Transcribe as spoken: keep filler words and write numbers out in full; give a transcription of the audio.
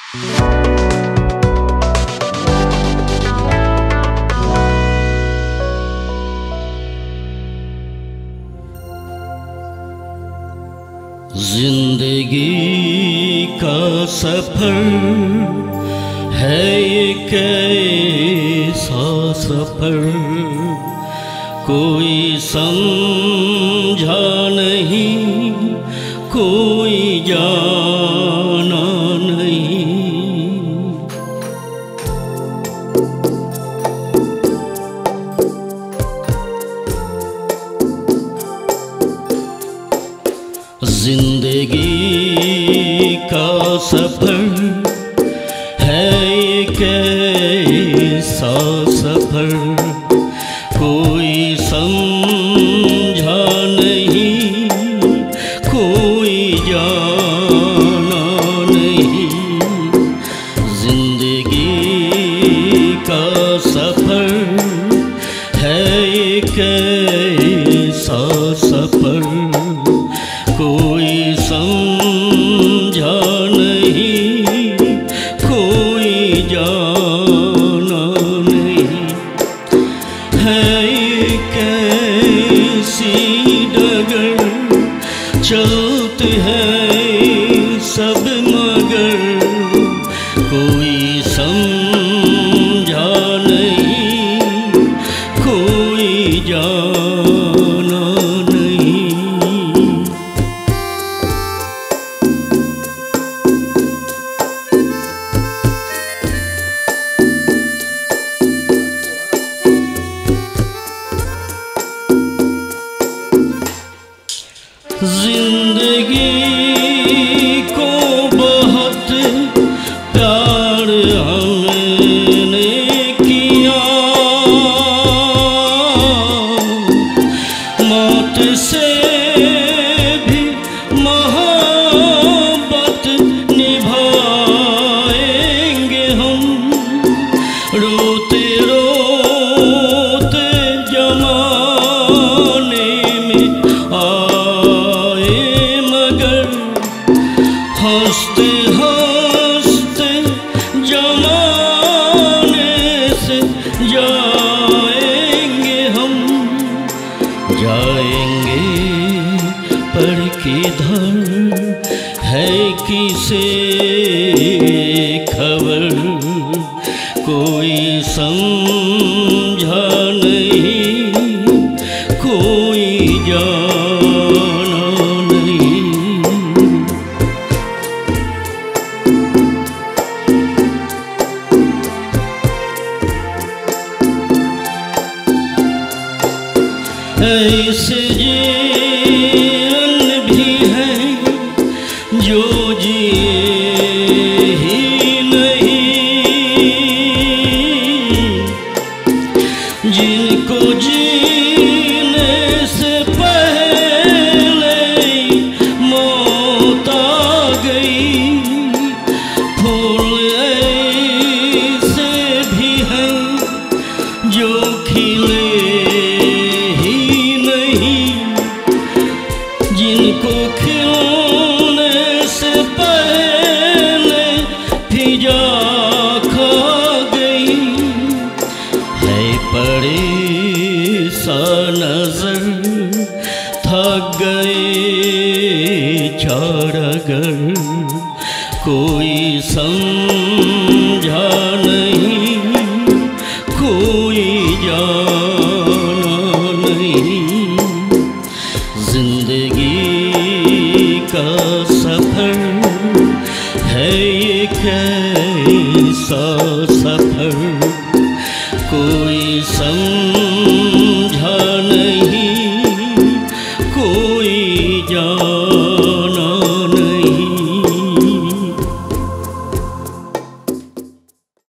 जिंदगी का सफर है ये कैसा सफर, कोई समझा नहीं, कोई जाना नहीं। जिंदगी का सफर है ये कैसा सफर, कोई समझा नहीं, कोई जाना नहीं। जिंदगी का सफर है ये कैसा सफर, कोई समझा नहीं, कोई जाना नहीं। है कैसी डगर चलते हैं सब मगर, कोई समझा नहीं, कोई जाना नहीं। जिंदगी को बहुत प्यार हमने किया, मौत से भी मोहब्बत निभाएंगे हम। रोते रोते जमाने में हंसते हंसते जमाने से जाएंगे हम। जाएंगे पर किधर है किसे खबर, कोई समझा नहीं, कोई जाना नहीं। ऐसे जीवन भी हैं जो जिए ही नहीं, जिनको जीने से पहले मौत आ गई। फूल ऐसे भी हैं जो खिले जिनको खिलने से पहले फिजा खा गई। है परेशान नजर थक गए चारागर, कोई समझा नहीं, कोई जाना नहीं। जिंदगी का सफर है ये कैसा सफर, कोई समझा नहीं, कोई जाना